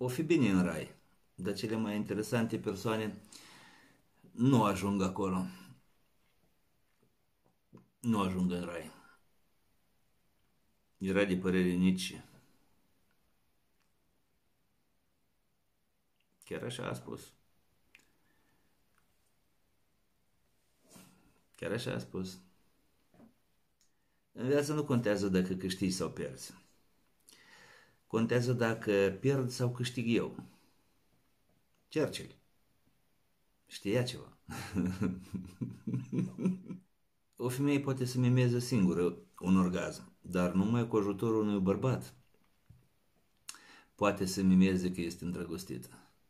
o fi bine în rai, dar cele mai interesante persoane nu ajung acolo. Nu ajung în rai. Era de părere Nietzsche. Chiar așa a spus. Chiar așa a spus. În viață nu contează dacă câștigi sau pierzi. Contează dacă pierd sau câștig eu. Churchill știa ceva. O femeie poate să mimeze singură un orgasm, dar numai cu ajutorul unui bărbat poate să mimeze că este îndrăgostită.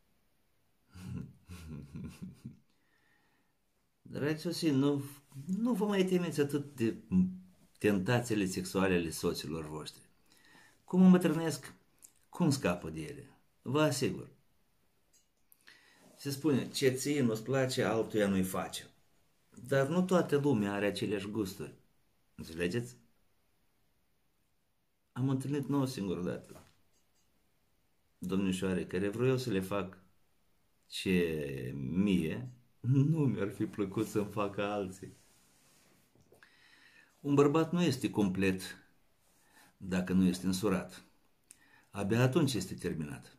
Dragi soții, nu vă mai temeți atât de tentațiile sexuale ale soților voștri. Cum îmbătrânesc, cum scapă de ele? Vă asigur. Se spune, ce ție nu-ți place, altuia nu-i face. Dar nu toată lumea are aceleași gusturi. Înțelegeți? Am întâlnit nu o singură dată domnișoare care vreau să le fac ce mie nu mi-ar fi plăcut să-mi facă alții. Un bărbat nu este complet dacă nu este însurat. Abia atunci este terminat.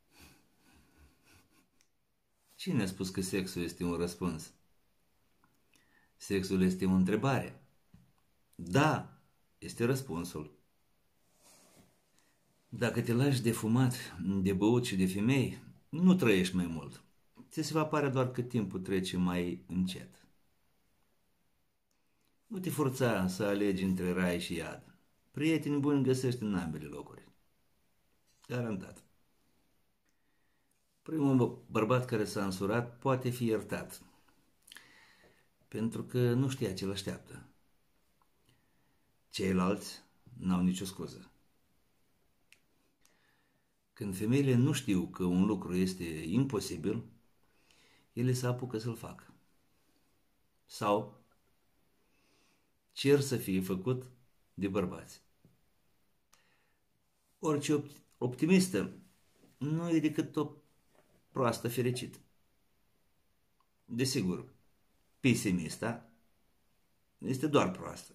Cine a spus că sexul este un răspuns? Sexul este o întrebare. Da, este răspunsul. Dacă te lași de fumat, de băut și de femei, nu trăiești mai mult. Ți se va pare doar că timpul trece mai încet. Nu te forța să alegi între rai și iad. Prieteni buni găsești în ambele locuri. Garantat. Primul bărbat care s-a însurat poate fi iertat, pentru că nu știa ce-l așteaptă. Ceilalți n-au nicio scuză. Când femeile nu știu că un lucru este imposibil, ele se apucă să-l facă. Sau cer să fie făcut de bărbați. Orice optimistă nu e decât o proastă fericită. Desigur, pesimista este doar proastă.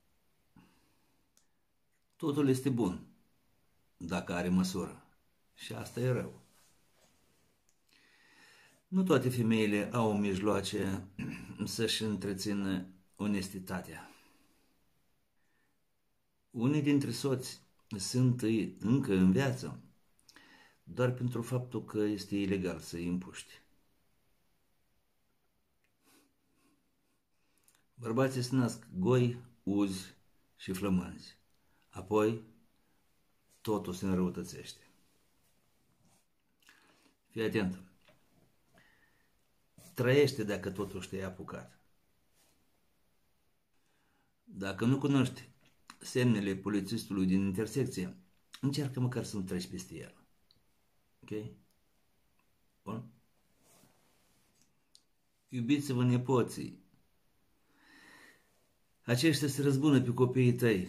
Totul este bun dacă are măsură. Și asta e rău. Nu toate femeile au mijloace să-și întrețină onestitatea. Unii dintre soți sunt încă în viață doar pentru faptul că este ilegal să îi împuști. Bărbații se nasc goi, uzi și flămânzi. Apoi totul se înrăutățește. Fii atentă. Trăiește dacă totuși te-ai apucat. Dacă nu cunoști semnele polițistului din intersecție, încearcă măcar să nu treci peste el. Ok? Bun? Iubiți-vă nepoții. Aceștia se răzbună pe copiii tăi.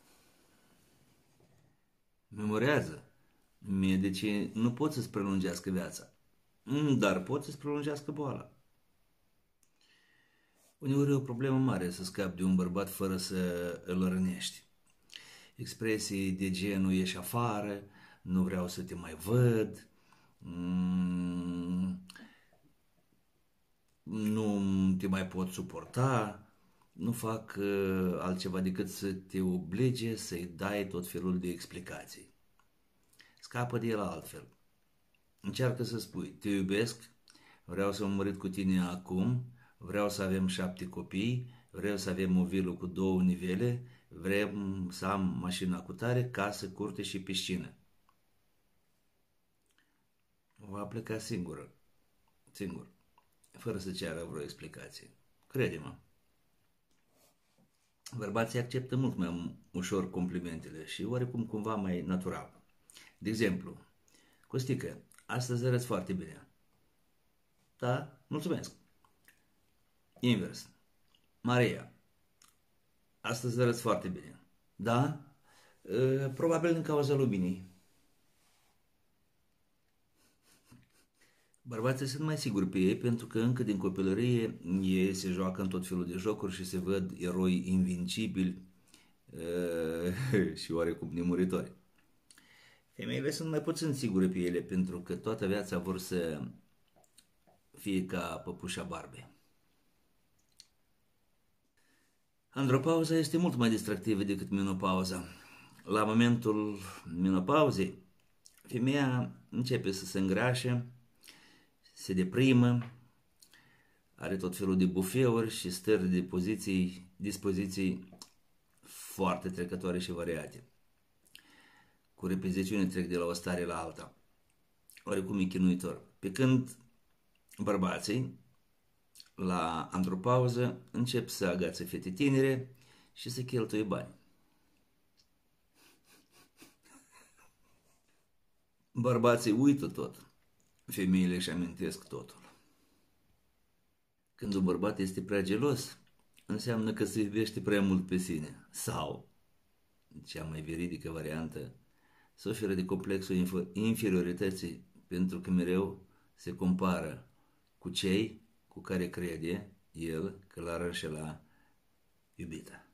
Memorează. Medicii nu pot să-ți prelungească viața, dar pot să-ți prelungească boala. Uneori e o problemă mare să scapi de un bărbat fără să îl rănești. Expresii de genul ieși afară, nu vreau să te mai văd, nu te mai pot suporta, nu fac altceva decât să te oblige să-i dai tot felul de explicații. Scapă de el altfel. Încearcă să spui, te iubesc, vreau să mă mărit cu tine acum, vreau să avem 7 copii, vreau să avem o vilă cu 2 nivele, vrem să am mașina cu tare, casă, curte și piscină. Va pleca singur, fără să ceară vreo explicație. Crede-mă. Bărbații acceptă mult mai ușor complimentele și oarecum cumva mai natural. De exemplu, Costică, astăzi arăți foarte bine. Da, mulțumesc. Invers. Maria, astăzi arăți foarte bine. Da, probabil din cauza luminii. Bărbații sunt mai siguri pe ei pentru că încă din copilărie ei se joacă în tot felul de jocuri și se văd eroi invincibili și oarecum nemuritori. Femeile sunt mai puțin sigure pe ele pentru că toată viața vor să fie ca păpușa Barbie. Andropauza este mult mai distractivă decât menopauza. La momentul menopauzei, femeia începe să se îngrașe, se deprimă, are tot felul de bufeuri și stări de dispoziții foarte trecătoare și variate. Cu repeziciune trec de la o stare la alta. Oarecum e chinuitor. Pe când bărbații, la andropauză, încep să agațe fete tinere și să cheltuie bani. Bărbații uită tot, femeile își amintesc totul. Când un bărbat este prea gelos, înseamnă că se iubește prea mult pe sine. Sau, cea mai veridică variantă, suferă de complexul inferiorității pentru că mereu se compară cu cei cu care crede el că l-ar înșela iubita.